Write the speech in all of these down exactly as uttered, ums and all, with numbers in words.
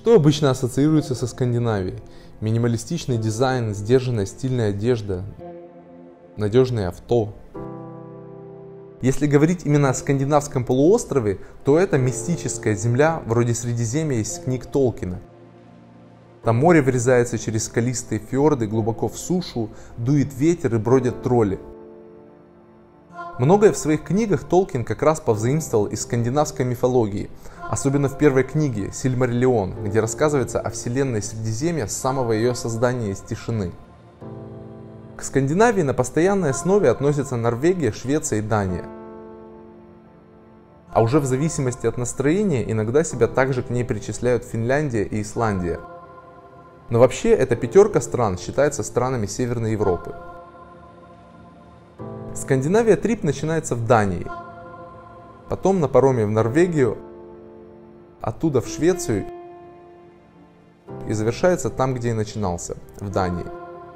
Что обычно ассоциируется со Скандинавией? Минималистичный дизайн, сдержанная стильная одежда, надежные авто. Если говорить именно о скандинавском полуострове, то это мистическая земля, вроде Средиземья из книг Толкина. Там море врезается через скалистые фьорды глубоко в сушу, дует ветер и бродят тролли. Многое в своих книгах Толкин как раз повзаимствовал из скандинавской мифологии, особенно в первой книге «Сильмариллион», где рассказывается о вселенной Средиземья с самого ее создания из тишины. К Скандинавии на постоянной основе относятся Норвегия, Швеция и Дания. А уже в зависимости от настроения иногда себя также к ней причисляют Финляндия и Исландия. Но вообще эта пятерка стран считается странами Северной Европы. Скандинавия трип начинается в Дании, потом на пароме в Норвегию, оттуда в Швецию и завершается там, где и начинался, в Дании.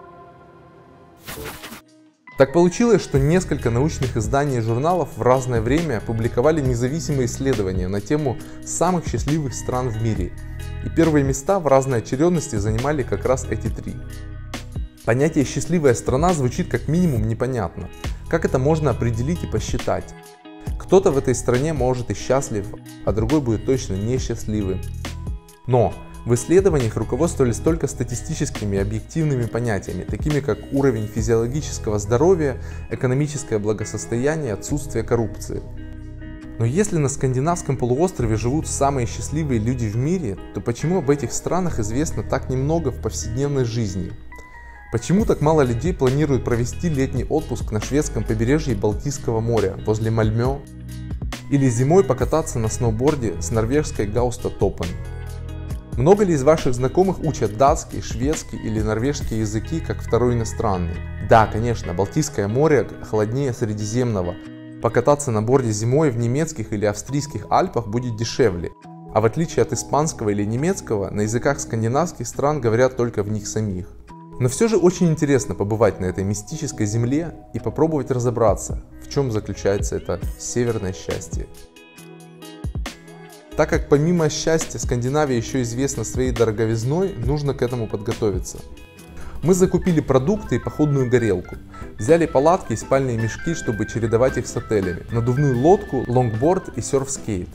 Так получилось, что несколько научных изданий и журналов в разное время публиковали независимые исследования на тему самых счастливых стран в мире. И первые места в разной очередности занимали как раз эти три. Понятие «счастливая страна» звучит как минимум непонятно. Как это можно определить и посчитать? Кто-то в этой стране может и счастлив, а другой будет точно несчастливым. Но в исследованиях руководствовались только статистическими и объективными понятиями, такими как уровень физиологического здоровья, экономическое благосостояние, отсутствие коррупции. Но если на скандинавском полуострове живут самые счастливые люди в мире, то почему об этих странах известно так немного в повседневной жизни? Почему так мало людей планируют провести летний отпуск на шведском побережье Балтийского моря, возле Мальмё? Или зимой покататься на сноуборде с норвежской Гаустатопен? Много ли из ваших знакомых учат датский, шведский или норвежский языки как второй иностранный? Да, конечно, Балтийское море холоднее Средиземного. Покататься на борде зимой в немецких или австрийских Альпах будет дешевле. А в отличие от испанского или немецкого, на языках скандинавских стран говорят только в них самих. Но все же очень интересно побывать на этой мистической земле и попробовать разобраться, в чем заключается это северное счастье. Так как помимо счастья Скандинавия еще известна своей дороговизной, нужно к этому подготовиться. Мы закупили продукты и походную горелку, взяли палатки и спальные мешки, чтобы чередовать их с отелями, надувную лодку, лонгборд и серф-скейт.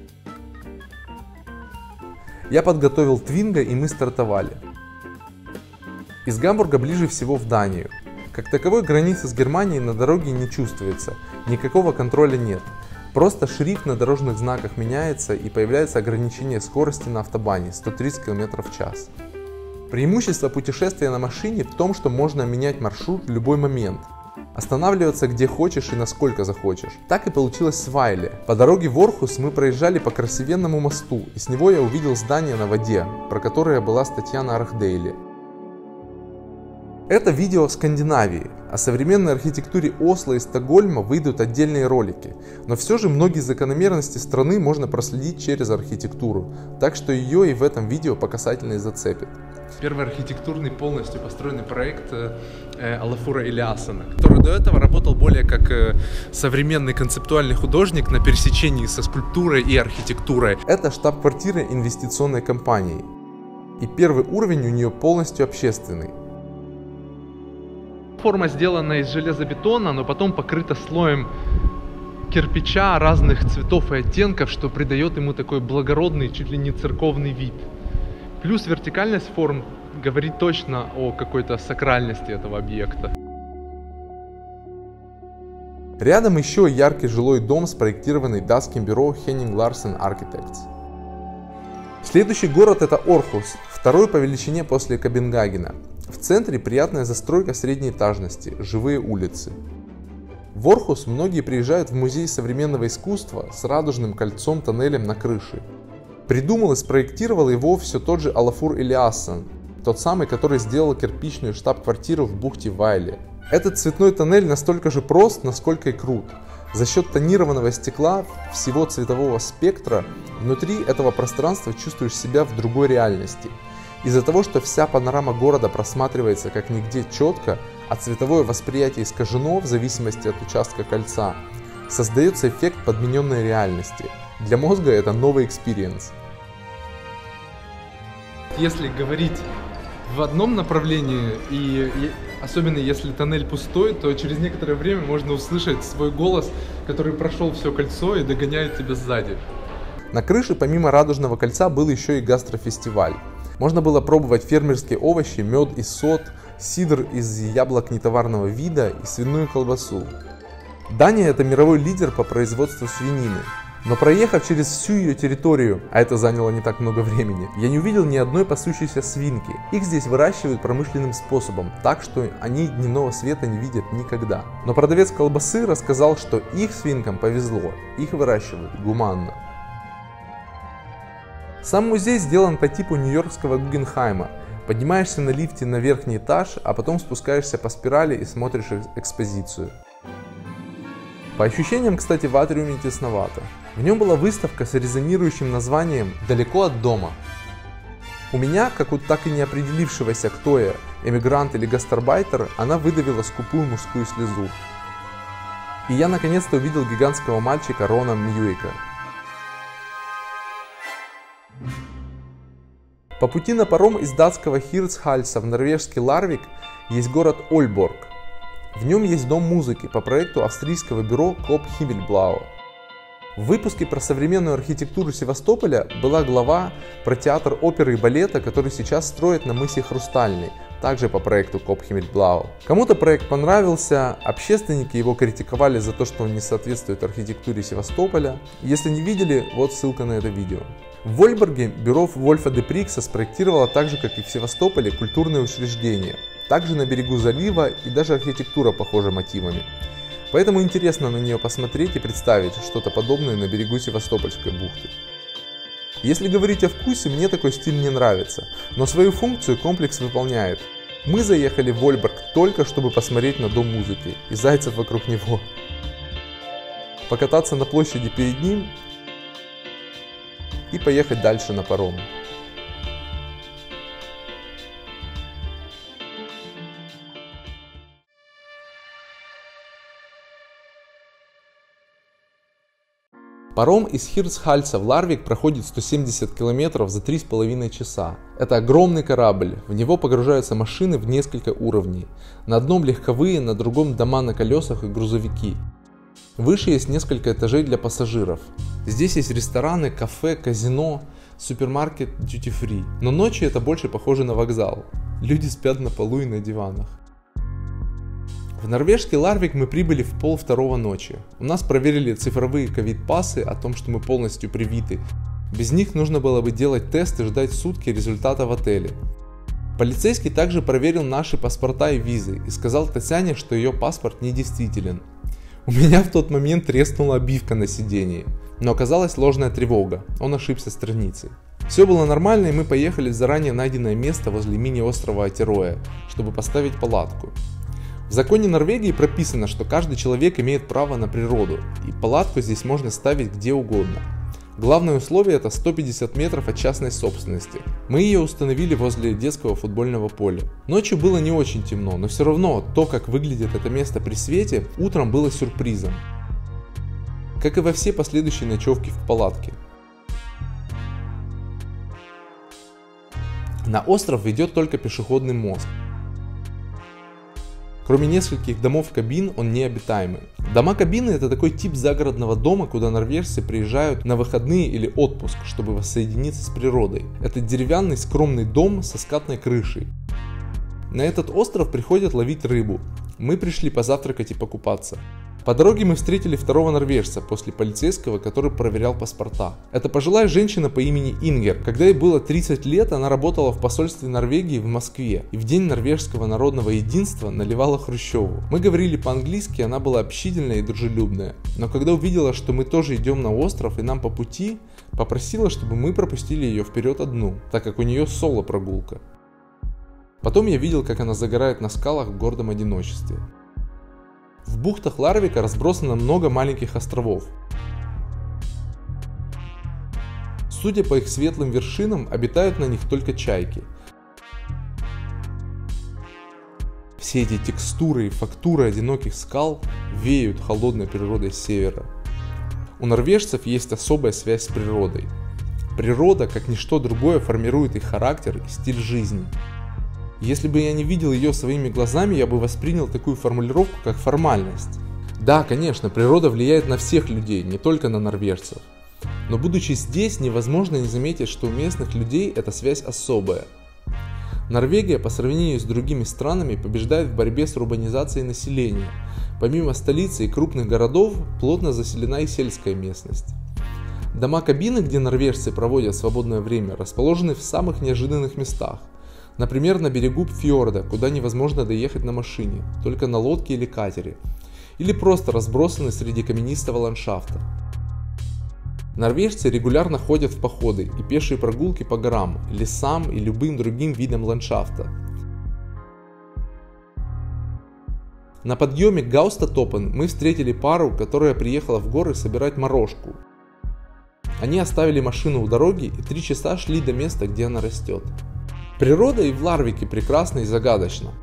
Я подготовил твинго и мы стартовали. Из Гамбурга ближе всего в Данию. Как таковой границы с Германией на дороге не чувствуется, никакого контроля нет. Просто шрифт на дорожных знаках меняется и появляется ограничение скорости на автобане сто тридцать километров в час. Преимущество путешествия на машине в том, что можно менять маршрут в любой момент. Останавливаться где хочешь и насколько захочешь. Так и получилось с Вайле. По дороге в Орхус мы проезжали по красивенному мосту, и с него я увидел здание на воде, про которое была статья на Архдейле. Это видео о Скандинавии. О современной архитектуре Осло и Стокгольма выйдут отдельные ролики, но все же многие закономерности страны можно проследить через архитектуру, так что ее и в этом видео по касательной зацепит. Первый архитектурный полностью построенный проект э, Олафура Элиассона, который до этого работал более как э, современный концептуальный художник на пересечении со скульптурой и архитектурой. Это штаб-квартира инвестиционной компании, и первый уровень у нее полностью общественный. Форма сделана из железобетона, но потом покрыта слоем кирпича разных цветов и оттенков, что придает ему такой благородный, чуть ли не церковный вид. Плюс вертикальность форм говорит точно о какой-то сакральности этого объекта. Рядом еще яркий жилой дом, спроектированный датским бюро Henning Larsen Architects. Следующий город — это Орхус, второй по величине после Копенгагена. В центре приятная застройка средней этажности, живые улицы. В Орхус многие приезжают в музей современного искусства с радужным кольцом-тоннелем на крыше. Придумал и спроектировал его все тот же Олафур Элиассон, тот самый, который сделал кирпичную штаб-квартиру в бухте Вайле. Этот цветной тоннель настолько же прост, насколько и крут. За счет тонированного стекла всего цветового спектра внутри этого пространства чувствуешь себя в другой реальности. Из-за того, что вся панорама города просматривается как нигде четко, а цветовое восприятие искажено в зависимости от участка кольца, создается эффект подмененной реальности. Для мозга это новый экспириенс. если говорить в одном направлении, и, и особенно если тоннель пустой, то через некоторое время можно услышать свой голос, который прошел все кольцо и догоняет тебя сзади. На крыше помимо Радужного кольца был еще и гастрофестиваль. Можно было пробовать фермерские овощи, мед и сот, сидр из яблок нетоварного вида и свиную колбасу. Дания — это мировой лидер по производству свинины. Но проехав через всю ее территорию, а это заняло не так много времени, я не увидел ни одной пасущейся свинки. Их здесь выращивают промышленным способом, так что они дневного света не видят никогда. Но продавец колбасы рассказал, что их свинкам повезло, их выращивают гуманно. Сам музей сделан по типу нью-йоркского Гугенхайма. Поднимаешься на лифте на верхний этаж, а потом спускаешься по спирали и смотришь экспозицию. По ощущениям, кстати, в атриуме тесновато. В нем была выставка с резонирующим названием «Далеко от дома». У меня, как у так и не определившегося, кто я, эмигрант или гастарбайтер, она выдавила скупую мужскую слезу. И я наконец-то увидел гигантского мальчика Рона Мьюика. По пути на паром из датского Хирцхальса в норвежский Ларвик есть город Ольборг. В нем есть дом музыки по проекту австрийского бюро Клоп Химмельблау. В выпуске про современную архитектуру Севастополя была глава про театр оперы и балета, который сейчас строят на мысе Хрустальный, также по проекту Клоп Химмельблау. Кому-то проект понравился, общественники его критиковали за то, что он не соответствует архитектуре Севастополя. Если не видели, вот ссылка на это видео. В Ольборге бюро Вольфа де Прикса спроектировало так же, как и в Севастополе, культурные учреждения. Также на берегу залива и даже архитектура похожа мотивами. Поэтому интересно на нее посмотреть и представить что-то подобное на берегу Севастопольской бухты. Если говорить о вкусе, мне такой стиль не нравится, но свою функцию комплекс выполняет. Мы заехали в Ольборг только чтобы посмотреть на дом музыки и зайцев вокруг него. Покататься на площади перед ним и поехать дальше на паром. Паром из Хирцхальса в Ларвик проходит сто семьдесят километров за три с половиной часа. Это огромный корабль, в него погружаются машины в несколько уровней. На одном легковые, на другом дома на колесах и грузовики. Выше есть несколько этажей для пассажиров. Здесь есть рестораны, кафе, казино, супермаркет, дьюти-фри. Но ночью это больше похоже на вокзал. Люди спят на полу и на диванах. В норвежский Ларвик мы прибыли в пол второго ночи. У нас проверили цифровые ковид-пассы о том, что мы полностью привиты. Без них нужно было бы делать тест и ждать сутки результата в отеле. Полицейский также проверил наши паспорта и визы и сказал Татьяне, что ее паспорт недействителен. У меня в тот момент треснула обивка на сидении, но оказалась ложная тревога, он ошибся страницей. Все было нормально, и мы поехали в заранее найденное место возле мини-острова Атероя, чтобы поставить палатку. В законе Норвегии прописано, что каждый человек имеет право на природу, и палатку здесь можно ставить где угодно. Главное условие — это сто пятьдесят метров от частной собственности. Мы ее установили возле детского футбольного поля. Ночью было не очень темно, но все равно то, как выглядит это место при свете, утром было сюрпризом. Как и во все последующие ночевки в палатке. На остров ведет только пешеходный мост. Кроме нескольких домов-кабин, он необитаемый. Дома-кабины — это такой тип загородного дома, куда норвежцы приезжают на выходные или отпуск, чтобы воссоединиться с природой. Это деревянный скромный дом со скатной крышей. На этот остров приходят ловить рыбу. Мы пришли позавтракать и покупаться. По дороге мы встретили второго норвежца после полицейского, который проверял паспорта. Это пожилая женщина по имени Ингер. Когда ей было тридцать лет, она работала в посольстве Норвегии в Москве и в день норвежского народного единства наливала Хрущеву. Мы говорили по-английски, она была общительная и дружелюбная. Но когда увидела, что мы тоже идем на остров и нам по пути, попросила, чтобы мы пропустили ее вперед одну, так как у нее соло-прогулка. Потом я видел, как она загорает на скалах в гордом одиночестве. В бухтах Ларвика разбросано много маленьких островов. Судя по их светлым вершинам, обитают на них только чайки. Все эти текстуры и фактуры одиноких скал веют холодной природой севера. У норвежцев есть особая связь с природой. природа, как ничто другое, формирует их характер и стиль жизни. Если бы я не видел ее своими глазами, я бы воспринял такую формулировку как формальность. Да, конечно, природа влияет на всех людей, не только на норвежцев. Но будучи здесь, невозможно не заметить, что у местных людей эта связь особая. Норвегия по сравнению с другими странами побеждает в борьбе с урбанизацией населения. Помимо столицы и крупных городов, плотно заселена и сельская местность. Дома-кабины, где норвежцы проводят свободное время, расположены в самых неожиданных местах. Например, на берегу фьорда, куда невозможно доехать на машине, только на лодке или катере. Или просто разбросаны среди каменистого ландшафта. Норвежцы регулярно ходят в походы и пешие прогулки по горам, лесам и любым другим видам ландшафта. На подъеме Гаустатопен мы встретили пару, которая приехала в горы собирать морожку. Они оставили машину у дороги и три часа шли до места, где она растет. Природа и в Ларвике прекрасна и загадочна.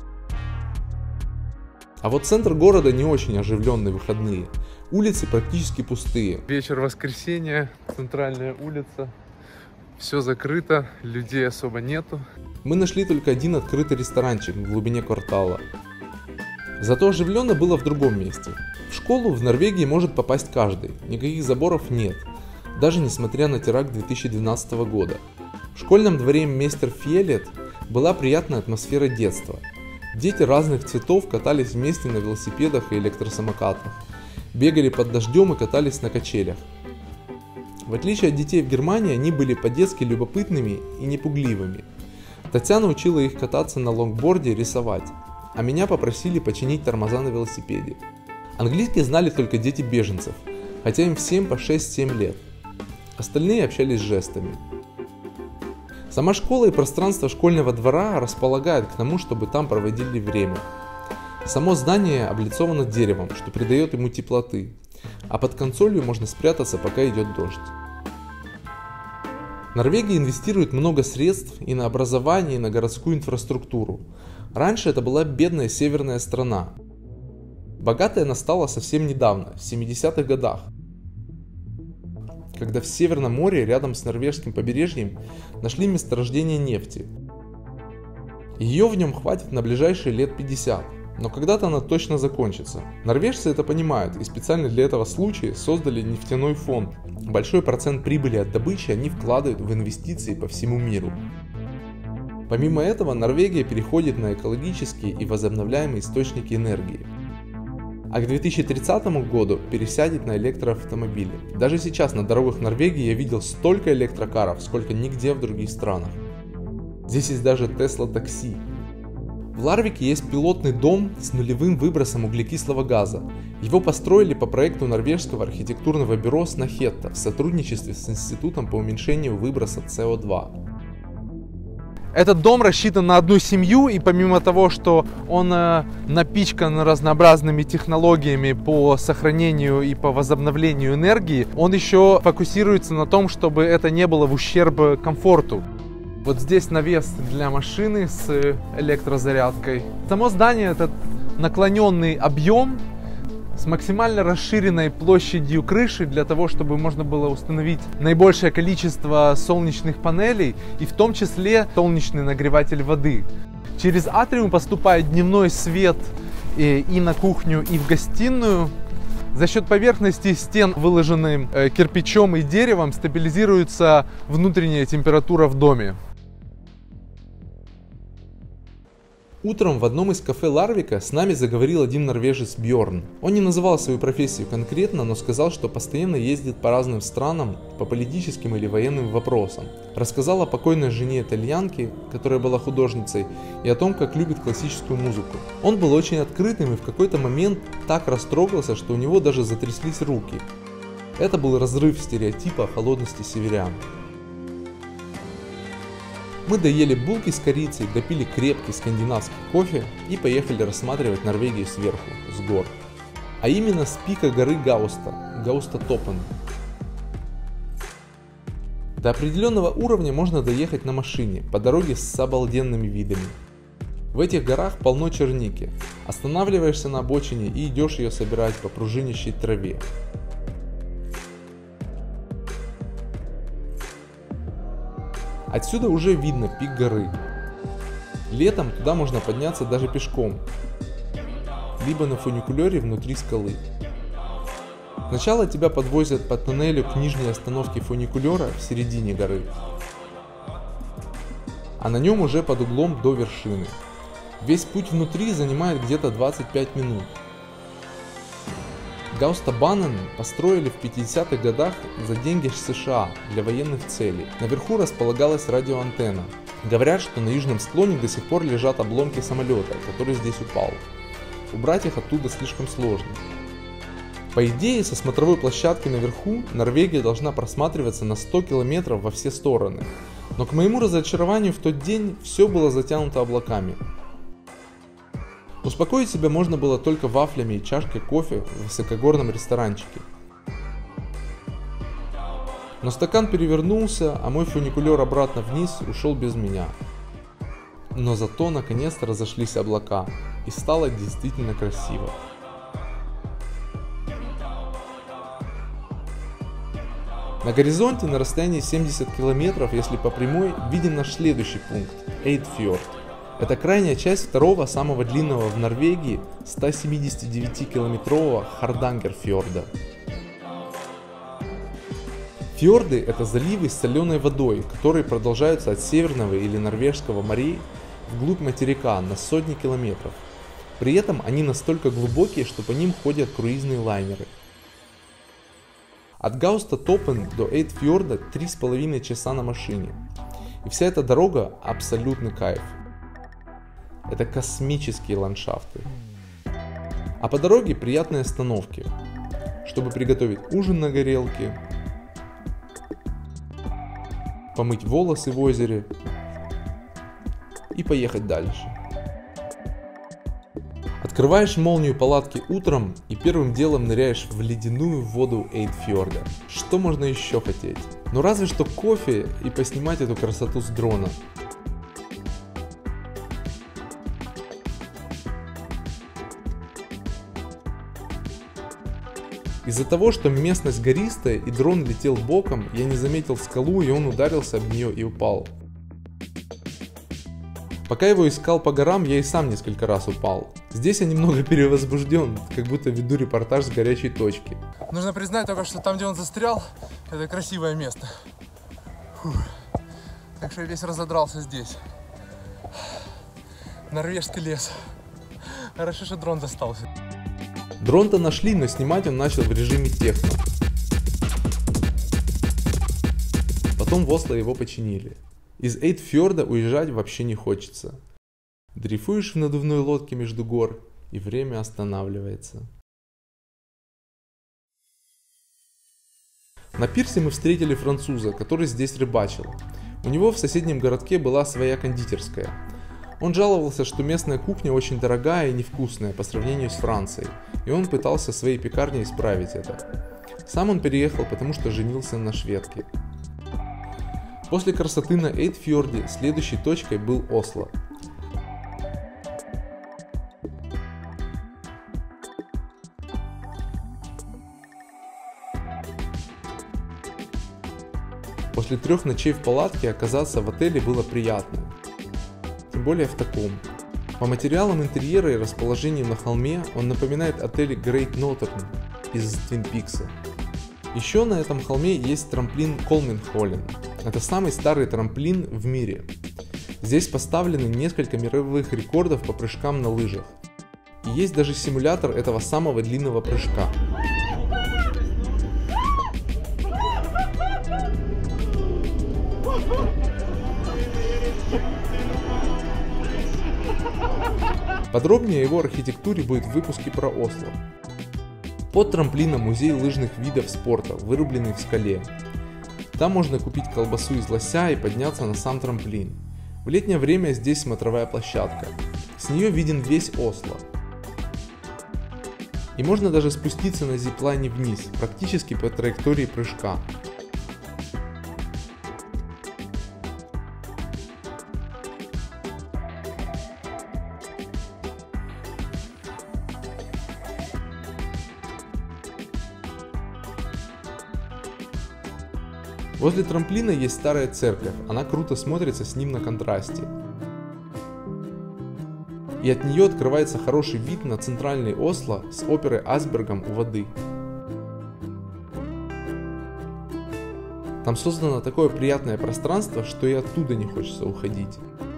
А вот центр города не очень оживленный в выходные. Улицы практически пустые. Вечер воскресенья, центральная улица. Все закрыто, людей особо нету. Мы нашли только один открытый ресторанчик в глубине квартала. Зато оживленно было в другом месте. В школу в Норвегии может попасть каждый, никаких заборов нет, даже несмотря на теракт две тысячи двенадцатого года. В школьном дворе Мистер Фьелет была приятная атмосфера детства. Дети разных цветов катались вместе на велосипедах и электросамокатах, бегали под дождем и катались на качелях. В отличие от детей в Германии, они были по-детски любопытными и непугливыми. Татьяна учила их кататься на лонгборде и рисовать, а меня попросили починить тормоза на велосипеде. Английский знали только дети беженцев, хотя им всем по шесть-семь лет. Остальные общались жестами. Сама школа и пространство школьного двора располагают к тому, чтобы там проводили время. Само здание облицовано деревом, что придает ему теплоты, а под консолью можно спрятаться, пока идет дождь. Норвегия инвестирует много средств и на образование, и на городскую инфраструктуру. Раньше это была бедная северная страна. Богатой она стала совсем недавно, в семидесятых годах, когда в Северном море рядом с норвежским побережьем нашли месторождение нефти. Ее в нем хватит на ближайшие лет пятьдесят, но когда-то она точно закончится. Норвежцы это понимают и специально для этого случая создали нефтяной фонд. Большой процент прибыли от добычи они вкладывают в инвестиции по всему миру. Помимо этого, Норвегия переходит на экологические и возобновляемые источники энергии. А к две тысячи тридцатому году пересядет на электроавтомобили. Даже сейчас на дорогах Норвегии я видел столько электрокаров, сколько нигде в других странах. Здесь есть даже Tesla такси. В Ларвике есть пилотный дом с нулевым выбросом углекислого газа. Его построили по проекту норвежского архитектурного бюро Снахетта в сотрудничестве с Институтом по уменьшению выброса С О два. Этот дом рассчитан на одну семью, и помимо того, что он э, напичкан разнообразными технологиями по сохранению и по возобновлению энергии, он еще фокусируется на том, чтобы это не было в ущерб комфорту. Вот здесь навес для машины с электрозарядкой. Само здание — это наклоненный объем с максимально расширенной площадью крыши для того, чтобы можно было установить наибольшее количество солнечных панелей и в том числе солнечный нагреватель воды. Через атриум поступает дневной свет и, и на кухню, и в гостиную. За счет поверхности стен, выложенной кирпичом и деревом, стабилизируется внутренняя температура в доме. Утром в одном из кафе Ларвика с нами заговорил один норвежец Бьорн. Он не называл свою профессию конкретно, но сказал, что постоянно ездит по разным странам по политическим или военным вопросам. Рассказал о покойной жене итальянки, которая была художницей, и о том, как любит классическую музыку. Он был очень открытым и в какой-то момент так растрогался, что у него даже затряслись руки. Это был разрыв стереотипа о холодности северян. Мы доели булки с корицей, допили крепкий скандинавский кофе и поехали рассматривать Норвегию сверху, с гор. А именно с пика горы Гауста, Гаустатопен. До определенного уровня можно доехать на машине, по дороге с обалденными видами. В этих горах полно черники. Останавливаешься на обочине и идешь ее собирать по пружинящей траве. Отсюда уже видно пик горы. Летом туда можно подняться даже пешком, либо на фуникулере внутри скалы. Сначала тебя подвозят по туннелю к нижней остановке фуникулера в середине горы, а на нем уже под углом до вершины. Весь путь внутри занимает где-то двадцать пять минут. Гаустобанен построили в пятидесятых годах за деньги США для военных целей. Наверху располагалась радиоантенна. Говорят, что на южном склоне до сих пор лежат обломки самолета, который здесь упал. Убрать их оттуда слишком сложно. По идее, со смотровой площадки наверху Норвегия должна просматриваться на сто километров во все стороны. Но к моему разочарованию в тот день все было затянуто облаками. Успокоить себя можно было только вафлями и чашкой кофе в высокогорном ресторанчике. Но стакан перевернулся, а мой фуникулер обратно вниз ушел без меня. Но зато наконец-то разошлись облака, и стало действительно красиво. На горизонте на расстоянии семьдесят километров, если по прямой, виден наш следующий пункт – Эйдфьорд. Это крайняя часть второго, самого длинного в Норвегии, ста семидесяти девяти километрового Хардангерфьорда. Фьорды – это заливы с соленой водой, которые продолжаются от Северного или Норвежского морей вглубь материка на сотни километров. При этом они настолько глубокие, что по ним ходят круизные лайнеры. От Гаустатопен до Эйдфьорда три с половиной часа на машине. И вся эта дорога – абсолютный кайф. Это космические ландшафты. А по дороге приятные остановки, чтобы приготовить ужин на горелке, помыть волосы в озере и поехать дальше. Открываешь молнию палатки утром и первым делом ныряешь в ледяную воду Эйдфьорда. Что можно еще хотеть? Ну разве что кофе и поснимать эту красоту с дрона. Из-за того, что местность гористая и дрон летел боком, я не заметил скалу, и он ударился об нее и упал. Пока его искал по горам, я и сам несколько раз упал. Здесь я немного перевозбужден, как будто веду репортаж с горячей точки. Нужно признать только, что там, где он застрял, это красивое место. Фух. Так что я весь разодрался здесь. Норвежский лес. Хорошо, что дрон достался. Дрон-то нашли, но снимать он начал в режиме техно. Потом в Осло его починили. Из Эйдфьорда уезжать вообще не хочется. Дрейфуешь в надувной лодке между гор, и время останавливается. На пирсе мы встретили француза, который здесь рыбачил. У него в соседнем городке была своя кондитерская. Он жаловался, что местная кухня очень дорогая и невкусная по сравнению с Францией, и он пытался своей пекарней исправить это. Сам он переехал, потому что женился на шведке. После красоты на Эйдфьорде следующей точкой был Осло. После трех ночей в палатке оказаться в отеле было приятно. Тем более в таком. По материалам интерьера и расположению на холме он напоминает отель Great Northern из Твин Пикса. Еще на этом холме есть трамплин Холменхоллен. Это самый старый трамплин в мире. Здесь поставлены несколько мировых рекордов по прыжкам на лыжах. И есть даже симулятор этого самого длинного прыжка. Подробнее о его архитектуре будет в выпуске про Осло. Под трамплином музей лыжных видов спорта, вырубленный в скале. Там можно купить колбасу из лося и подняться на сам трамплин. В летнее время здесь смотровая площадка. С нее виден весь Осло. И можно даже спуститься на зиплайне вниз, практически по траектории прыжка. Возле трамплина есть старая церковь, она круто смотрится с ним на контрасте. И от нее открывается хороший вид на центральный Осло с оперой Асбергом у воды. Там создано такое приятное пространство, что и оттуда не хочется уходить.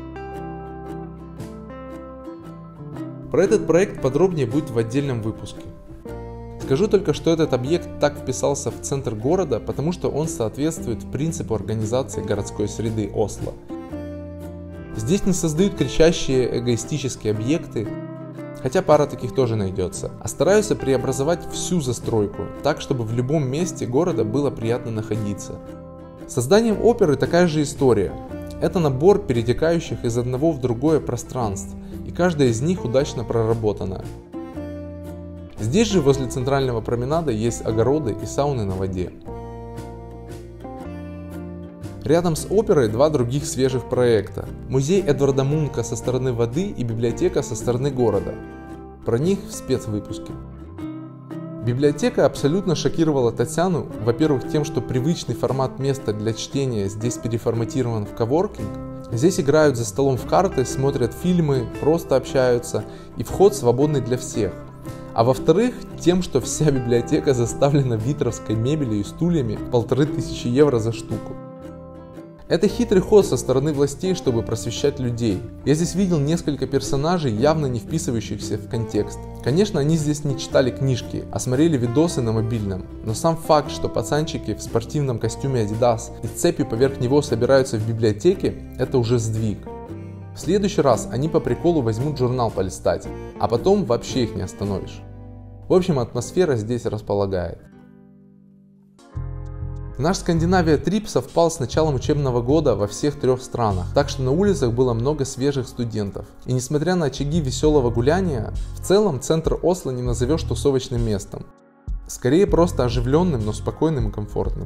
Про этот проект подробнее будет в отдельном выпуске. Скажу только, что этот объект так вписался в центр города, потому что он соответствует принципу организации городской среды Осло. Здесь не создают кричащие эгоистические объекты, хотя пара таких тоже найдется, а стараются преобразовать всю застройку, так чтобы в любом месте города было приятно находиться. С созданием оперы такая же история. Это набор перетекающих из одного в другое пространств, и каждая из них удачно проработана. Здесь же возле центрального променада есть огороды и сауны на воде. Рядом с оперой два других свежих проекта. Музей Эдварда Мунка со стороны воды и библиотека со стороны города. Про них в спецвыпуске. Библиотека абсолютно шокировала Татьяну, во-первых, тем, что привычный формат места для чтения здесь переформатирован в коворкинг. Здесь играют за столом в карты, смотрят фильмы, просто общаются, и вход свободный для всех. А во-вторых, тем, что вся библиотека заставлена витровской мебелью и стульями в полторы тысячи евро за штуку. Это хитрый ход со стороны властей, чтобы просвещать людей. Я здесь видел несколько персонажей, явно не вписывающихся в контекст. Конечно, они здесь не читали книжки, а смотрели видосы на мобильном. Но сам факт, что пацанчики в спортивном костюме Adidas и цепи поверх него собираются в библиотеке, это уже сдвиг. В следующий раз они по приколу возьмут журнал полистать, а потом вообще их не остановишь. В общем, атмосфера здесь располагает. Наш Скандинавия Трип совпал с началом учебного года во всех трех странах, так что на улицах было много свежих студентов. И несмотря на очаги веселого гуляния, в целом центр Осло не назовешь тусовочным местом. Скорее просто оживленным, но спокойным и комфортным.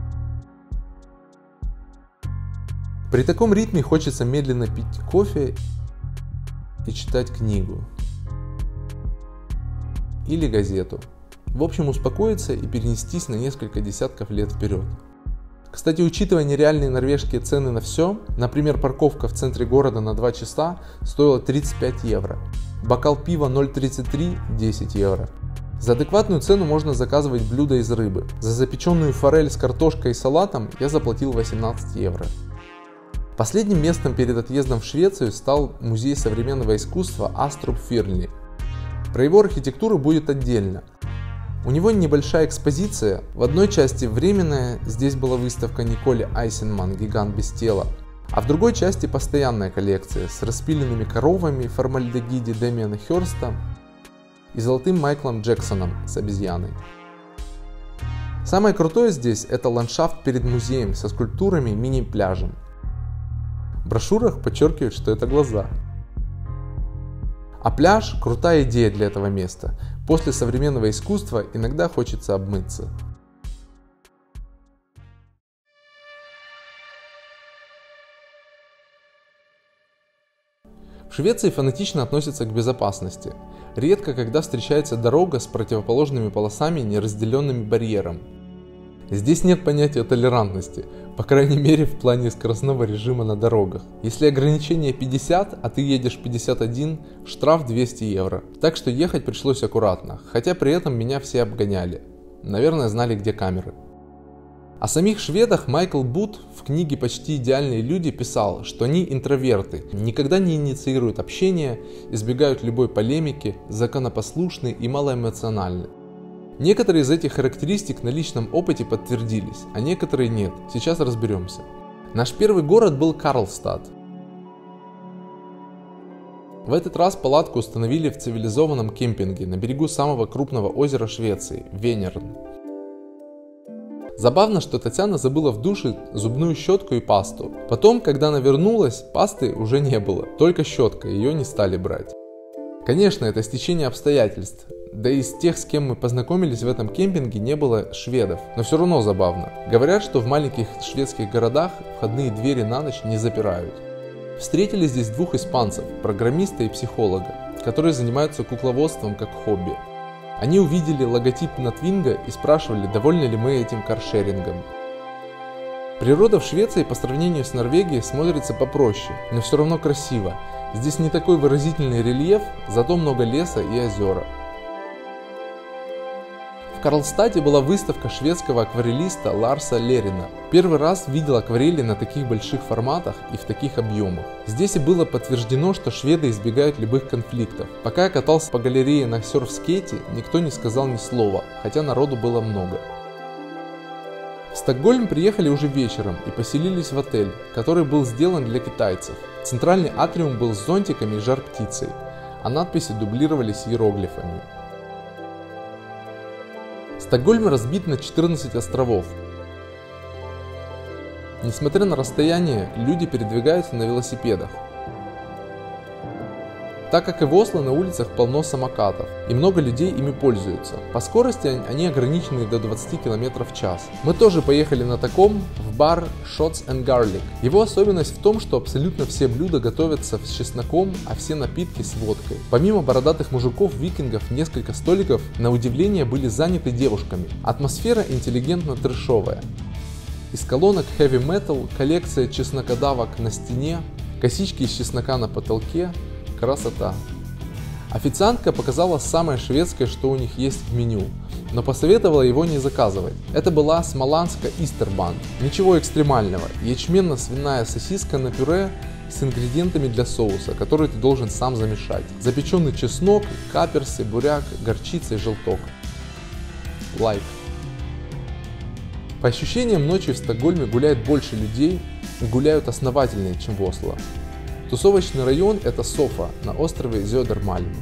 При таком ритме хочется медленно пить кофе и читать книгу. Или газету. В общем, успокоиться и перенестись на несколько десятков лет вперед. Кстати, учитывая нереальные норвежские цены на все, например, парковка в центре города на два часа стоила тридцать пять евро, бокал пива ноль тридцать три – десять евро. За адекватную цену можно заказывать блюда из рыбы. За запеченную форель с картошкой и салатом я заплатил восемнадцать евро. Последним местом перед отъездом в Швецию стал музей современного искусства Astrup Fearnley. Про его архитектуру будет отдельно. У него небольшая экспозиция, в одной части временная, здесь была выставка Николе Айсенман «Гигант без тела», а в другой части постоянная коллекция с распиленными коровами в формальдегиде Дэмиана Хёрста и золотым Майклом Джексоном с обезьяной. Самое крутое здесь это ландшафт перед музеем со скульптурами и мини-пляжем. В брошюрах подчеркивают, что это глаза. А пляж – крутая идея для этого места. После современного искусства иногда хочется обмыться. В Швеции фанатично относятся к безопасности. Редко когда встречается дорога с противоположными полосами, не разделенными барьером. Здесь нет понятия толерантности, по крайней мере в плане скоростного режима на дорогах. Если ограничение пятьдесят, а ты едешь пятьдесят один, штраф двести евро. Так что ехать пришлось аккуратно, хотя при этом меня все обгоняли. Наверное, знали, где камеры. О самих шведах Майкл Бут в книге «Почти идеальные люди» писал, что они интроверты, никогда не инициируют общение, избегают любой полемики, законопослушны и малоэмоциональны. Некоторые из этих характеристик на личном опыте подтвердились, а некоторые нет. Сейчас разберемся. Наш первый город был Карлстад. В этот раз палатку установили в цивилизованном кемпинге на берегу самого крупного озера Швеции – Венерн. Забавно, что Татьяна забыла в душе зубную щетку и пасту. Потом, когда она вернулась, пасты уже не было, только щетка, ее не стали брать. Конечно, это стечение обстоятельств. Да и из тех, с кем мы познакомились в этом кемпинге, не было шведов. Но все равно забавно. Говорят, что в маленьких шведских городах входные двери на ночь не запирают. Встретили здесь двух испанцев, программиста и психолога, которые занимаются кукловодством как хобби. Они увидели логотип Натвинга и спрашивали, довольны ли мы этим каршерингом. Природа в Швеции по сравнению с Норвегией смотрится попроще, но все равно красиво. Здесь не такой выразительный рельеф, зато много леса и озера. В Карлстаде была выставка шведского акварелиста Ларса Лерина. Первый раз видел акварели на таких больших форматах и в таких объемах. Здесь и было подтверждено, что шведы избегают любых конфликтов. Пока я катался по галерее на серф-скейте, никто не сказал ни слова, хотя народу было много. В Стокгольм приехали уже вечером и поселились в отель, который был сделан для китайцев. Центральный атриум был с зонтиками и жар-птицей, а надписи дублировались иероглифами. Стокгольм разбит на четырнадцать островов. Несмотря на расстояние, люди передвигаются на велосипедах. Так как и в Осло на улицах полно самокатов, и много людей ими пользуются. По скорости они ограничены до двадцати километров в час. Мы тоже поехали на таком в бар Shots and Garlic. Его особенность в том, что абсолютно все блюда готовятся с чесноком, а все напитки с водкой. Помимо бородатых мужиков-викингов, несколько столиков, на удивление, были заняты девушками. Атмосфера интеллигентно-трэшовая. Из колонок heavy metal, коллекция чеснокодавок на стене, косички из чеснока на потолке. Красота. Официантка показала самое шведское, что у них есть в меню, но посоветовала его не заказывать. Это была смоланска Истербан. Ничего экстремального. Ячменно-свиная сосиска на пюре с ингредиентами для соуса, который ты должен сам замешать. Запеченный чеснок, каперсы, буряк, горчица и желток. Лайк. По ощущениям, ночью в Стокгольме гуляет больше людей и гуляют основательнее, чем в Осло. Тусовочный район – это Софа на острове Зёдермальм.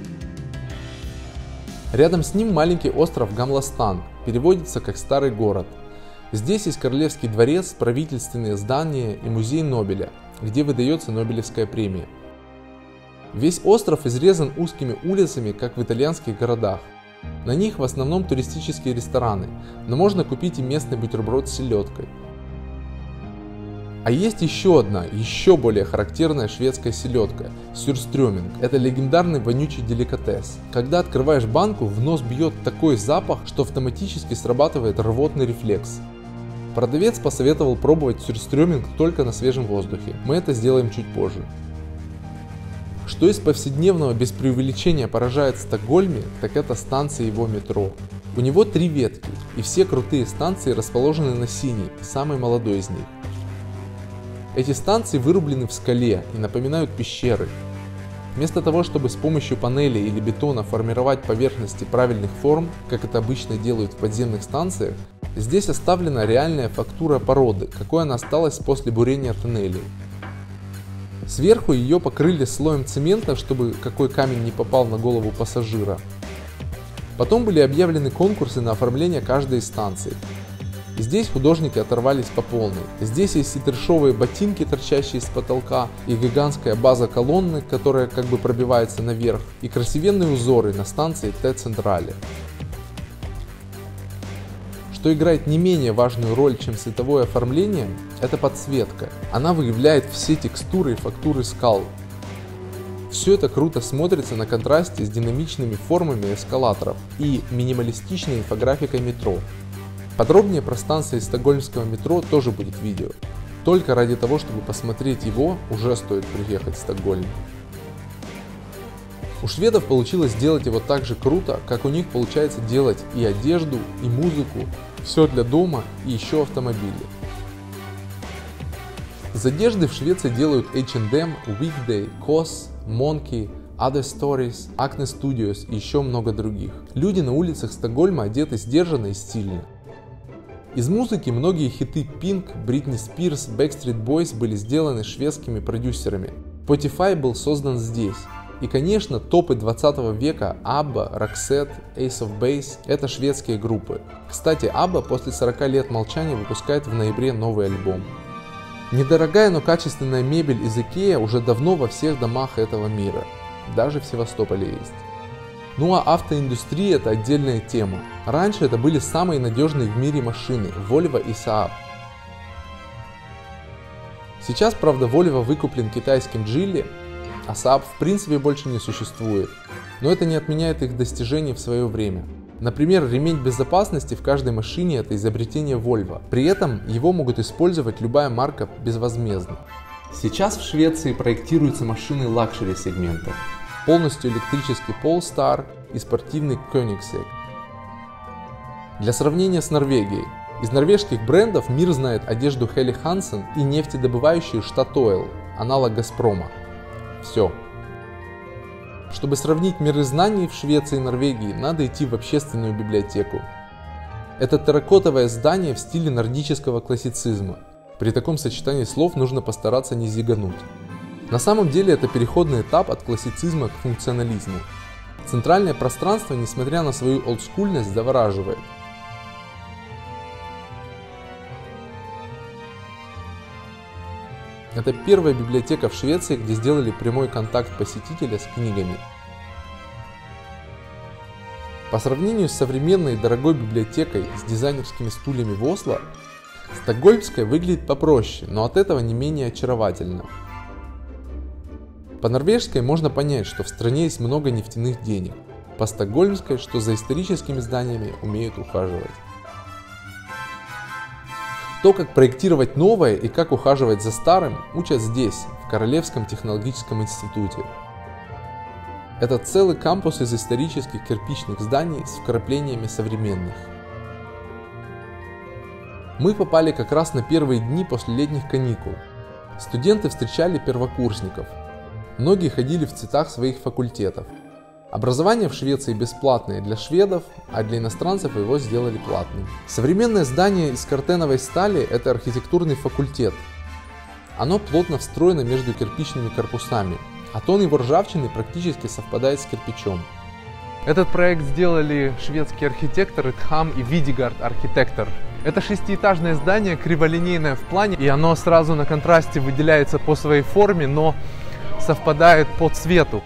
Рядом с ним маленький остров Гамластан, переводится как «старый город». Здесь есть Королевский дворец, правительственные здания и музей Нобеля, где выдается Нобелевская премия. Весь остров изрезан узкими улицами, как в итальянских городах. На них в основном туристические рестораны, но можно купить и местный бутерброд с селедкой. А есть еще одна, еще более характерная шведская селедка – сюрстрёминг. Это легендарный вонючий деликатес. Когда открываешь банку, в нос бьет такой запах, что автоматически срабатывает рвотный рефлекс. Продавец посоветовал пробовать сюрстрёминг только на свежем воздухе. Мы это сделаем чуть позже. Что из повседневного без преувеличения поражает в Стокгольме, так это станции его метро. У него три ветки, и все крутые станции расположены на синей, самой молодой из них. Эти станции вырублены в скале и напоминают пещеры. Вместо того, чтобы с помощью панелей или бетона формировать поверхности правильных форм, как это обычно делают в подземных станциях, здесь оставлена реальная фактура породы, какой она осталась после бурения тоннелей. Сверху ее покрыли слоем цемента, чтобы какой камень не попал на голову пассажира. Потом были объявлены конкурсы на оформление каждой из станций. Здесь художники оторвались по полной. Здесь есть и трэшовые ботинки, торчащие из потолка, и гигантская база колонны, которая как бы пробивается наверх, и красивенные узоры на станции Т-Централе. Что играет не менее важную роль, чем световое оформление, это подсветка. Она выявляет все текстуры и фактуры скал. Все это круто смотрится на контрасте с динамичными формами эскалаторов и минималистичной инфографикой метро. Подробнее про станции стокгольмского метро тоже будет видео. Только ради того, чтобы посмотреть его, уже стоит приехать в Стокгольм. У шведов получилось сделать его так же круто, как у них получается делать и одежду, и музыку, все для дома и еще автомобили. Из одежды в Швеции делают эйч энд эм, Weekday, Кос, Monkey, Other Stories, Acne Studios и еще много других. Люди на улицах Стокгольма одеты сдержанно и стильно. Из музыки многие хиты Pink, Britney Spears, Backstreet Boys были сделаны шведскими продюсерами. Spotify был создан здесь. И, конечно, топы двадцатого века ABBA, Roxette, Ace of Base – это шведские группы. Кстати, ABBA после сорока лет молчания выпускает в ноябре новый альбом. Недорогая, но качественная мебель из IKEA уже давно во всех домах этого мира. Даже в Севастополе есть. Ну а автоиндустрия – это отдельная тема. Раньше это были самые надежные в мире машины – Volvo и Saab. Сейчас, правда, Volvo выкуплен китайским Geely, а Saab в принципе больше не существует. Но это не отменяет их достижений в свое время. Например, ремень безопасности в каждой машине – это изобретение Volvo. При этом его могут использовать любая марка безвозмездно. Сейчас в Швеции проектируются машины лакшери сегмента. Полностью электрический Polestar и спортивный Koenigsegg. Для сравнения с Норвегией. Из норвежских брендов мир знает одежду Helly Hansen и нефтедобывающий Statoil, аналог Газпрома. Все. Чтобы сравнить миры знаний в Швеции и Норвегии, надо идти в общественную библиотеку. Это терракотовое здание в стиле нордического классицизма. При таком сочетании слов нужно постараться не зигануть. На самом деле это переходный этап от классицизма к функционализму. Центральное пространство, несмотря на свою олдскульность, завораживает. Это первая библиотека в Швеции, где сделали прямой контакт посетителя с книгами. По сравнению с современной дорогой библиотекой с дизайнерскими стульями в Осло, стокгольмская выглядит попроще, но от этого не менее очаровательно. По норвежской можно понять, что в стране есть много нефтяных денег. По стокгольмской, что за историческими зданиями умеют ухаживать. То, как проектировать новое и как ухаживать за старым, учат здесь, в Королевском технологическом институте. Это целый кампус из исторических кирпичных зданий с вкраплениями современных. Мы попали как раз на первые дни после летних каникул. Студенты встречали первокурсников. Многие ходили в цветах своих факультетов. Образование в Швеции бесплатное для шведов, а для иностранцев его сделали платным. Современное здание из картеновой стали – это архитектурный факультет. Оно плотно встроено между кирпичными корпусами, а тон его ржавчины практически совпадает с кирпичом. Этот проект сделали шведские архитекторы Тхам и Видигард Архитектор. Это шестиэтажное здание, криволинейное в плане, и оно сразу на контрасте выделяется по своей форме, но совпадает по цвету.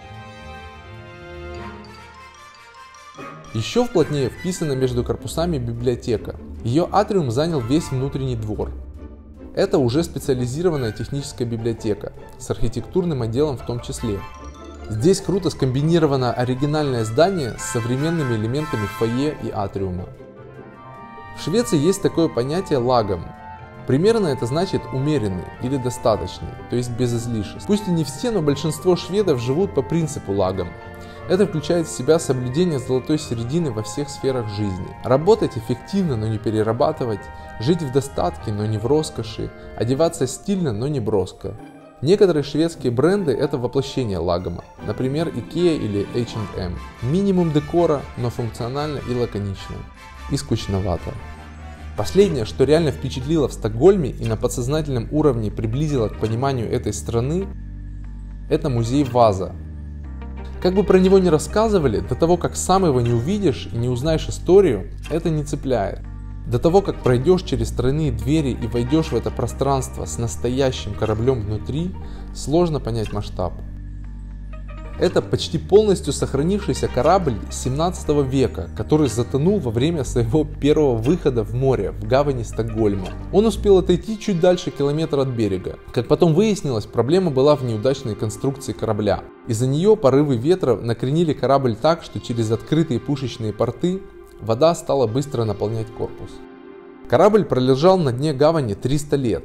Еще вплотнее вписана между корпусами библиотека. Ее атриум занял весь внутренний двор. Это уже специализированная техническая библиотека, с архитектурным отделом в том числе. Здесь круто скомбинировано оригинальное здание с современными элементами фойе и атриума. В Швеции есть такое понятие лагом. Примерно это значит умеренный или достаточный, то есть без излишеств. Пусть и не все, но большинство шведов живут по принципу лагом. Это включает в себя соблюдение золотой середины во всех сферах жизни. Работать эффективно, но не перерабатывать, жить в достатке, но не в роскоши, одеваться стильно, но не броско. Некоторые шведские бренды – это воплощение лагома, например, IKEA или эйч энд эм. Минимум декора, но функционально и лаконично. И скучновато. Последнее, что реально впечатлило в Стокгольме и на подсознательном уровне приблизило к пониманию этой страны, это музей Ваза. Как бы про него ни рассказывали, до того, как сам его не увидишь и не узнаешь историю, это не цепляет. До того, как пройдешь через тройные двери и войдешь в это пространство с настоящим кораблем внутри, сложно понять масштаб. Это почти полностью сохранившийся корабль семнадцатого века, который затонул во время своего первого выхода в море в гавани Стокгольма. Он успел отойти чуть дальше километра от берега. Как потом выяснилось, проблема была в неудачной конструкции корабля. Из-за нее порывы ветра накренили корабль так, что через открытые пушечные порты вода стала быстро наполнять корпус. Корабль пролежал на дне гавани триста лет.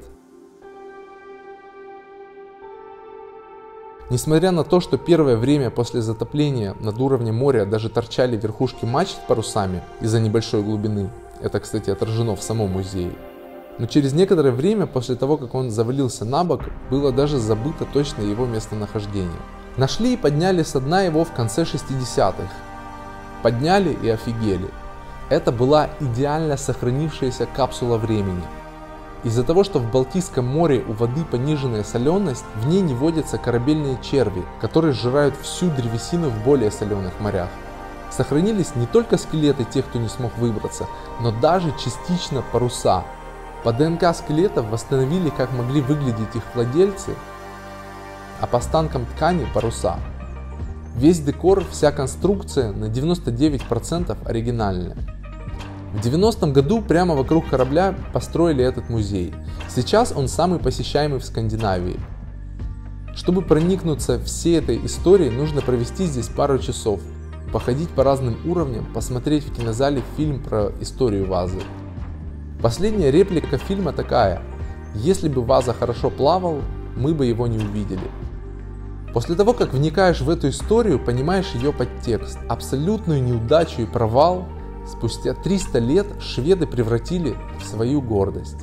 Несмотря на то, что первое время после затопления над уровнем моря даже торчали верхушки мачт парусами из-за небольшой глубины, это, кстати, отражено в самом музее, но через некоторое время после того, как он завалился на бок, было даже забыто точное его местонахождение. Нашли и подняли со дна его в конце шестидесятых. Подняли и офигели. Это была идеально сохранившаяся капсула времени. Из-за того, что в Балтийском море у воды пониженная соленость, в ней не водятся корабельные черви, которые сжирают всю древесину в более соленых морях. Сохранились не только скелеты тех, кто не смог выбраться, но даже частично паруса. По ДНК скелетов восстановили, как могли выглядеть их владельцы, а по останкам ткани паруса. Весь декор, вся конструкция на девяносто девять процентов оригинальная. В девяностом году прямо вокруг корабля построили этот музей. Сейчас он самый посещаемый в Скандинавии. Чтобы проникнуться всей этой историей, нужно провести здесь пару часов. походить по разным уровням, посмотреть в кинозале фильм про историю вазы. Последняя реплика фильма такая: если бы ваза хорошо плавал, мы бы его не увидели. После того, как вникаешь в эту историю, понимаешь ее подтекст. Абсолютную неудачу и провал спустя триста лет шведы превратили в свою гордость.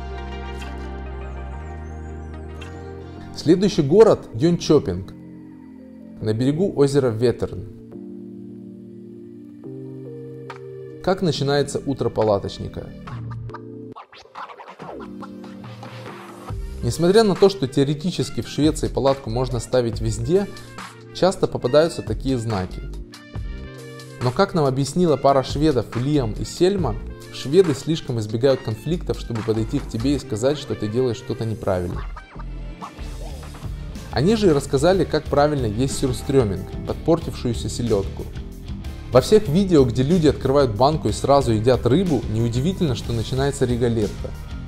Следующий город – Йончопинг, на берегу озера Ветерн. Как начинается утро палаточника? Несмотря на то, что теоретически в Швеции палатку можно ставить везде, часто попадаются такие знаки. Но как нам объяснила пара шведов Лиам и Сельма, шведы слишком избегают конфликтов, чтобы подойти к тебе и сказать, что ты делаешь что-то неправильно. Они же и рассказали, как правильно есть сюрстрёминг, подпортившуюся селедку. Во всех видео, где люди открывают банку и сразу едят рыбу, неудивительно, что начинается риголетто.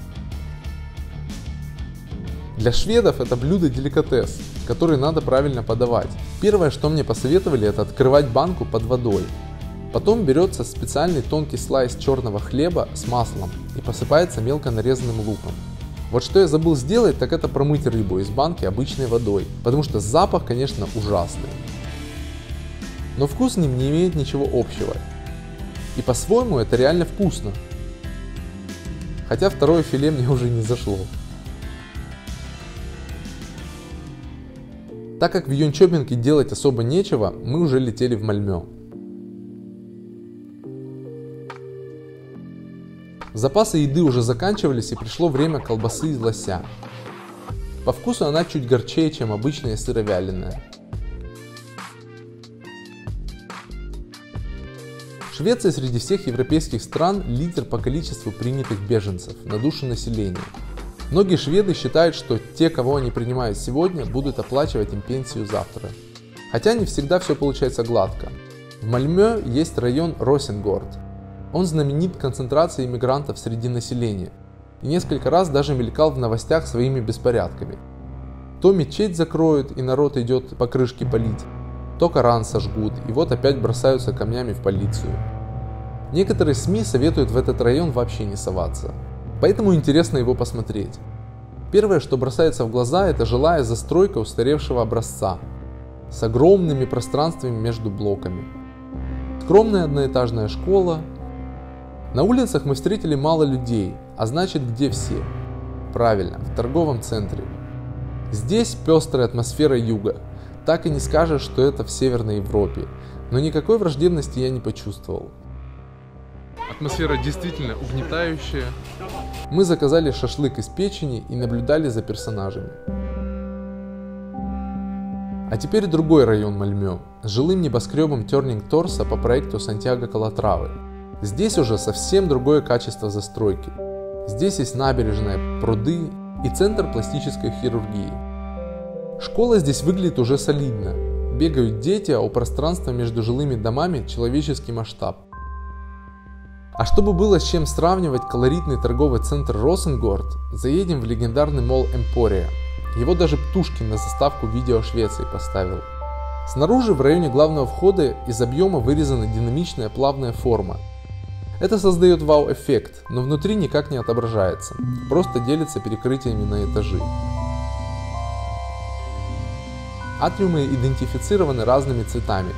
Для шведов это блюдо-деликатес, который надо правильно подавать. Первое, что мне посоветовали, это открывать банку под водой. Потом берется специальный тонкий слайс черного хлеба с маслом и посыпается мелко нарезанным луком. Вот что я забыл сделать, так это промыть рыбу из банки обычной водой, потому что запах, конечно, ужасный. Но вкус с ним не имеет ничего общего. И по-своему это реально вкусно. Хотя второе филе мне уже не зашло. Так как в Йончопинге делать особо нечего, мы уже летели в Мальмё. Запасы еды уже заканчивались, и пришло время колбасы из лося. По вкусу она чуть горчее, чем обычная сыровяленая. Швеция среди всех европейских стран лидер по количеству принятых беженцев на душу населения. Многие шведы считают, что те, кого они принимают сегодня, будут оплачивать им пенсию завтра. Хотя не всегда все получается гладко. В Мальмё есть район Росенгорд. Он знаменит концентрацией иммигрантов среди населения и несколько раз даже мелькал в новостях своими беспорядками. То мечеть закроют и народ идет по крышке палить, то Коран сожгут и вот опять бросаются камнями в полицию. Некоторые СМИ советуют в этот район вообще не соваться, поэтому интересно его посмотреть. Первое, что бросается в глаза, это жилая застройка устаревшего образца с огромными пространствами между блоками. Скромная одноэтажная школа. На улицах мы встретили мало людей, а значит, где все? Правильно, в торговом центре. Здесь пестрая атмосфера юга. Так и не скажешь, что это в Северной Европе, но никакой враждебности я не почувствовал. Атмосфера действительно угнетающая. Мы заказали шашлык из печени и наблюдали за персонажами. А теперь другой район Мальмё, с жилым небоскребом Turning Torso по проекту Сантьяго Калатравы. Здесь уже совсем другое качество застройки. Здесь есть набережная, пруды и центр пластической хирургии. Школа здесь выглядит уже солидно. Бегают дети, а у пространства между жилыми домами человеческий масштаб. А чтобы было с чем сравнивать колоритный торговый центр Росенгорд, заедем в легендарный молл Эмпория. Его даже Птушкин на заставку видео о Швеции поставил. Снаружи в районе главного входа из объема вырезана динамичная плавная форма. Это создает вау-эффект, но внутри никак не отображается, просто делится перекрытиями на этажи. Атриумы идентифицированы разными цветами.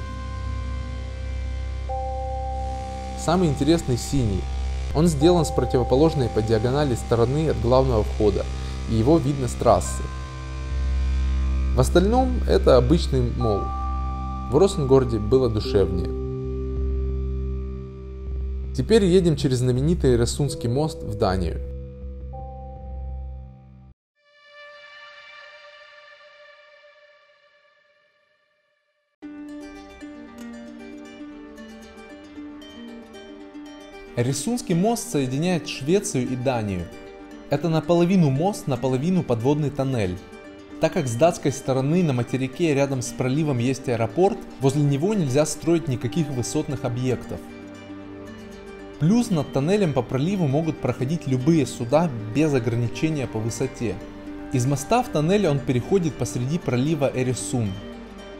Самый интересный синий. Он сделан с противоположной по диагонали стороны от главного входа, и его видно с трассы. В остальном это обычный молл. В Росенгорде было душевнее. Теперь едем через знаменитый Эресундский мост в Данию. Эресундский мост соединяет Швецию и Данию. Это наполовину мост, наполовину подводный тоннель. Так как с датской стороны на материке рядом с проливом есть аэропорт, возле него нельзя строить никаких высотных объектов. Плюс над тоннелем по проливу могут проходить любые суда без ограничения по высоте. Из моста в тоннель он переходит посреди пролива Эресунд.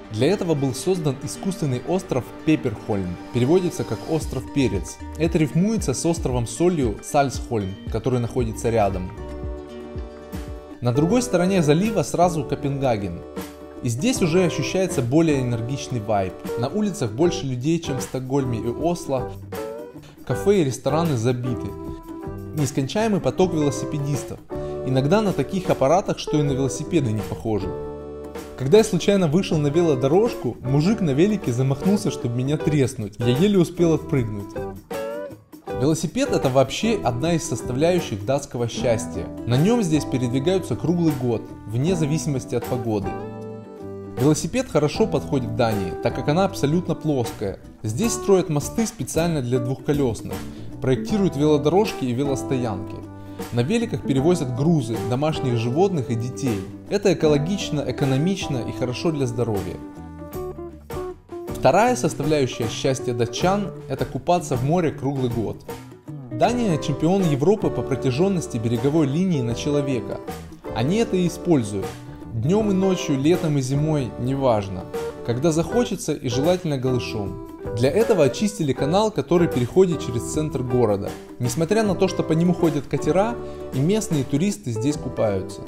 Для этого был создан искусственный остров Пеперхольм, переводится как остров Перец. Это рифмуется с островом Солью Сальсхольм, который находится рядом. На другой стороне залива сразу Копенгаген. И здесь уже ощущается более энергичный вайб. На улицах больше людей, чем в Стокгольме и Осло. Кафе и рестораны забиты. Нескончаемый поток велосипедистов. Иногда на таких аппаратах, что и на велосипеды не похожи. Когда я случайно вышел на велодорожку, мужик на велике замахнулся, чтобы меня треснуть. Я еле успел отпрыгнуть. Велосипед — это вообще одна из составляющих датского счастья. На нем здесь передвигаются круглый год, вне зависимости от погоды. Велосипед хорошо подходит Дании, так как она абсолютно плоская. Здесь строят мосты специально для двухколесных, проектируют велодорожки и велостоянки. На великах перевозят грузы, домашних животных и детей. Это экологично, экономично и хорошо для здоровья. Вторая составляющая счастья датчан – это купаться в море круглый год. Дания – чемпион Европы по протяженности береговой линии на человека. Они это и используют. Днем и ночью, летом и зимой, неважно. Когда захочется и желательно голышом. Для этого очистили канал, который переходит через центр города. Несмотря на то, что по нему ходят катера, и местные туристы здесь купаются.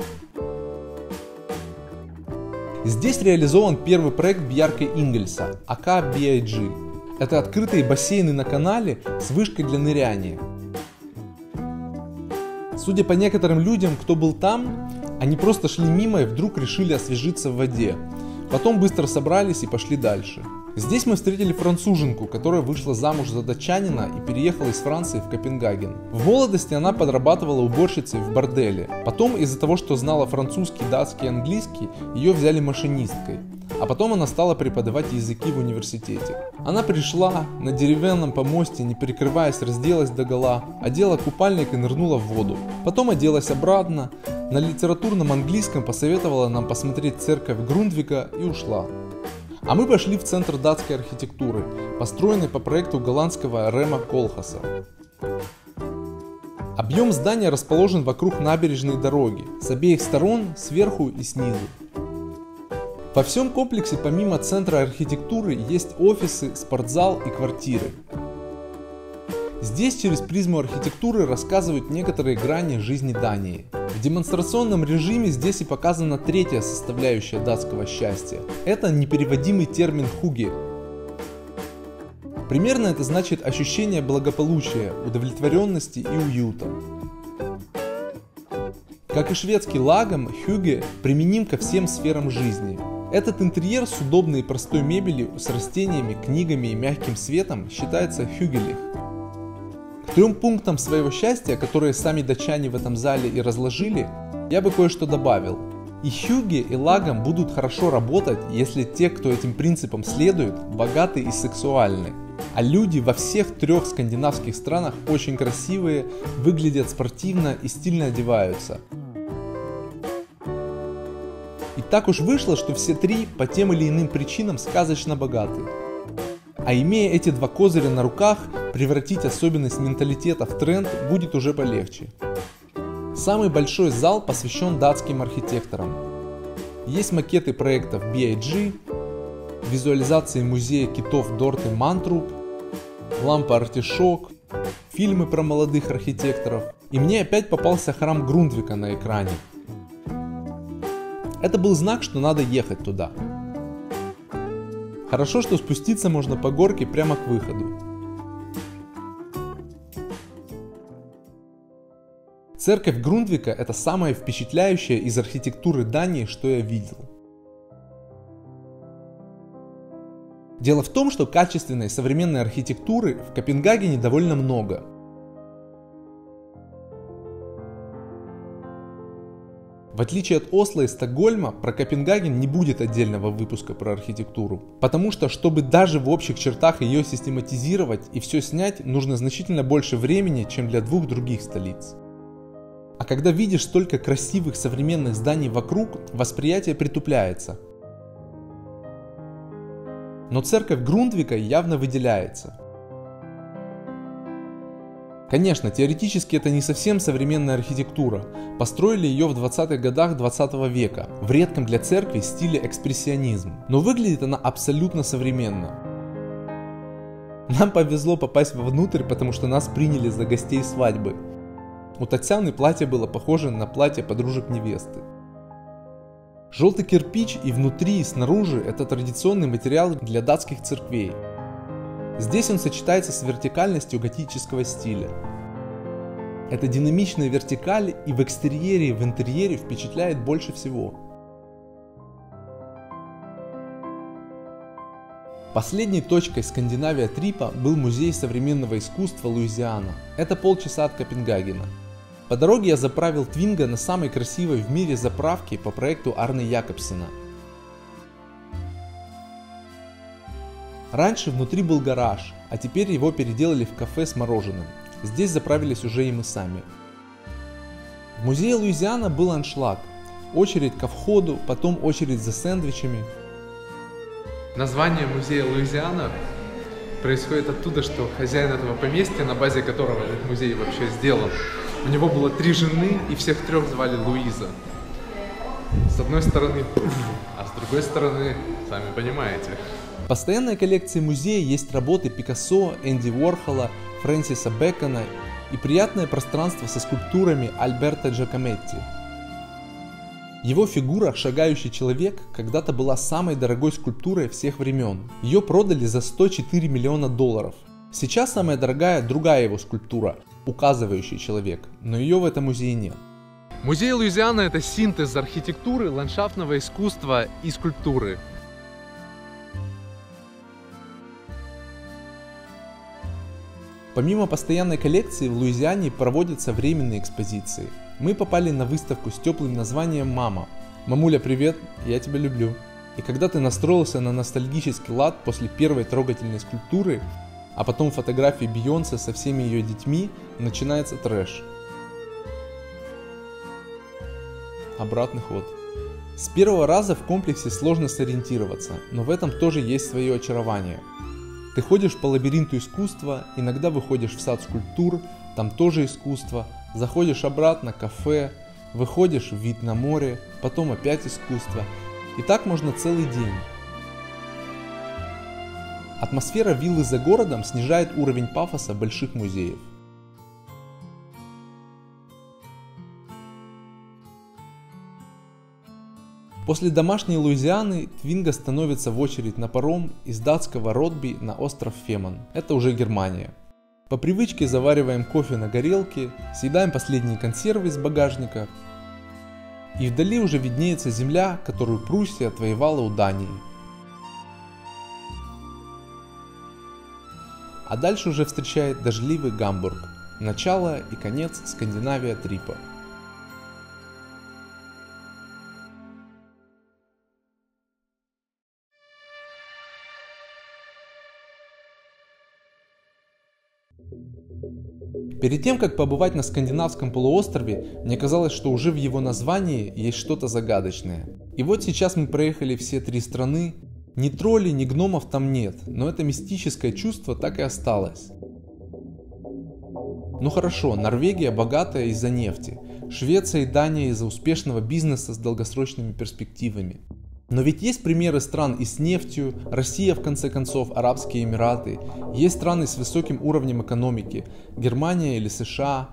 Здесь реализован первый проект Бьярке Ингельса, ака би ай джи. Это открытые бассейны на канале с вышкой для ныряния. Судя по некоторым людям, кто был там, они просто шли мимо и вдруг решили освежиться в воде. Потом быстро собрались и пошли дальше. Здесь мы встретили француженку, которая вышла замуж за датчанина и переехала из Франции в Копенгаген. В молодости она подрабатывала уборщицей в борделе. Потом, из-за того, что знала французский, датский и английский, ее взяли машинисткой. А потом она стала преподавать языки в университете. Она пришла на деревянном помосте, не прикрываясь, разделась догола, одела купальник и нырнула в воду. Потом оделась обратно, на литературном английском посоветовала нам посмотреть церковь Грундвика и ушла. А мы пошли в центр датской архитектуры, построенный по проекту голландского Рема Колхаса. Объем здания расположен вокруг набережной дороги, с обеих сторон, сверху и снизу. Во всем комплексе помимо центра архитектуры есть офисы, спортзал и квартиры. Здесь через призму архитектуры рассказывают некоторые грани жизни Дании. В демонстрационном режиме здесь и показана третья составляющая датского счастья. Это непереводимый термин «хуге». Примерно это значит ощущение благополучия, удовлетворенности и уюта. Как и шведский лагом, хюге применим ко всем сферам жизни. Этот интерьер с удобной и простой мебелью, с растениями, книгами и мягким светом считается хюгелих. К трем пунктам своего счастья, которые сами датчане в этом зале и разложили, я бы кое-что добавил. И хюге, и лагом будут хорошо работать, если те, кто этим принципам следует, богаты и сексуальны. А люди во всех трех скандинавских странах очень красивые, выглядят спортивно и стильно одеваются. И так уж вышло, что все три по тем или иным причинам сказочно богаты. А имея эти два козыря на руках, превратить особенность менталитета в тренд будет уже полегче. Самый большой зал посвящен датским архитекторам. Есть макеты проектов би ай джи, визуализации музея китов Дорты Мантруп, лампа Артишок, фильмы про молодых архитекторов. И мне опять попался храм Грундвика на экране. Это был знак, что надо ехать туда. Хорошо, что спуститься можно по горке прямо к выходу. Церковь Грундвика – это самое впечатляющее из архитектуры Дании, что я видел. Дело в том, что качественной современной архитектуры в Копенгагене довольно много. В отличие от Осло и Стокгольма, про Копенгаген не будет отдельного выпуска про архитектуру. Потому что, чтобы даже в общих чертах ее систематизировать и все снять, нужно значительно больше времени, чем для двух других столиц. А когда видишь столько красивых современных зданий вокруг, восприятие притупляется. Но церковь Грундвика явно выделяется. Конечно, теоретически это не совсем современная архитектура. Построили ее в двадцатых годах двадцатого века, в редком для церкви стиле экспрессионизм. Но выглядит она абсолютно современно. Нам повезло попасть вовнутрь, потому что нас приняли за гостей свадьбы. У Татьяны платье было похоже на платье подружек невесты. Желтый кирпич и внутри, и снаружи – это традиционный материал для датских церквей. Здесь он сочетается с вертикальностью готического стиля. Эта динамичная вертикаль и в экстерьере, и в интерьере впечатляет больше всего. Последней точкой Скандинавия-трипа был музей современного искусства Луизиана. Это полчаса от Копенгагена. По дороге я заправил Твинго на самой красивой в мире заправке по проекту Арне Якобсена. Раньше внутри был гараж, а теперь его переделали в кафе с мороженым. Здесь заправились уже и мы сами. В музее Луизиана был аншлаг. Очередь ко входу, потом очередь за сэндвичами. Название музея Луизиана происходит оттуда, что хозяин этого поместья, на базе которого этот музей вообще сделан, у него было три жены, и всех трех звали Луиза. С одной стороны, а с другой стороны, сами понимаете. В постоянной коллекции музея есть работы Пикассо, Энди Уорхола, Фрэнсиса Бэкона и приятное пространство со скульптурами Альберто Джакометти. Его фигура «Шагающий человек» когда-то была самой дорогой скульптурой всех времен. Ее продали за сто четыре миллиона долларов. Сейчас самая дорогая другая его скульптура «Указывающий человек», но ее в этом музее нет. Музей Луизиана – это синтез архитектуры, ландшафтного искусства и скульптуры. Помимо постоянной коллекции в Луизиане проводятся временные экспозиции. Мы попали на выставку с теплым названием «Мама». Мамуля, привет, я тебя люблю. И когда ты настроился на ностальгический лад после первой трогательной скульптуры, а потом фотографии Бейонсе со всеми ее детьми, начинается трэш. Обратный ход. С первого раза в комплексе сложно сориентироваться, но в этом тоже есть свое очарование. Ты ходишь по лабиринту искусства, иногда выходишь в сад скульптур, там тоже искусство, заходишь обратно, кафе, выходишь в вид на море, потом опять искусство. И так можно целый день. Атмосфера виллы за городом снижает уровень пафоса больших музеев. После домашней Луизианы Твинго становится в очередь на паром из датского Ротби на остров Феман. Это уже Германия. По привычке завариваем кофе на горелке, съедаем последние консервы из багажника. И вдали уже виднеется земля, которую Пруссия отвоевала у Дании. А дальше уже встречает дождливый Гамбург. Начало и конец Скандинавия-трипа. Перед тем, как побывать на скандинавском полуострове, мне казалось, что уже в его названии есть что-то загадочное. И вот сейчас мы проехали все три страны. Ни троллей, ни гномов там нет, но это мистическое чувство так и осталось. Ну хорошо, Норвегия богатая из-за нефти, Швеция и Дания из-за успешного бизнеса с долгосрочными перспективами. Но ведь есть примеры стран и с нефтью, Россия в конце концов, Арабские Эмираты, есть страны с высоким уровнем экономики, Германия или США.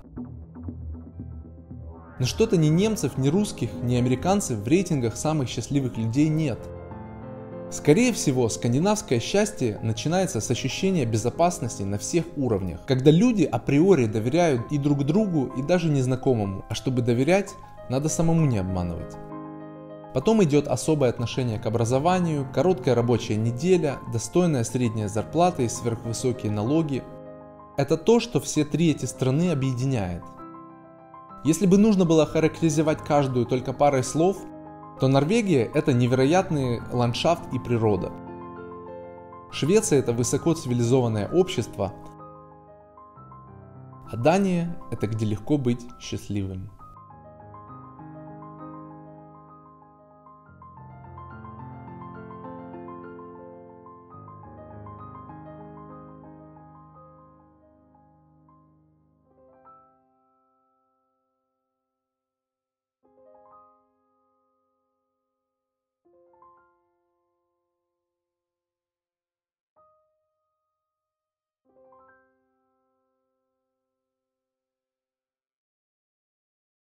Но что-то ни немцев, ни русских, ни американцев в рейтингах самых счастливых людей нет. Скорее всего, скандинавское счастье начинается с ощущения безопасности на всех уровнях, когда люди априори доверяют и друг другу, и даже незнакомому, а чтобы доверять, надо самому не обманывать. Потом идет особое отношение к образованию, короткая рабочая неделя, достойная средняя зарплата и сверхвысокие налоги. Это то, что все три эти страны объединяет. Если бы нужно было характеризовать каждую только парой слов, то Норвегия – это невероятный ландшафт и природа. Швеция – это высоко цивилизованное общество, а Дания – это где легко быть счастливым.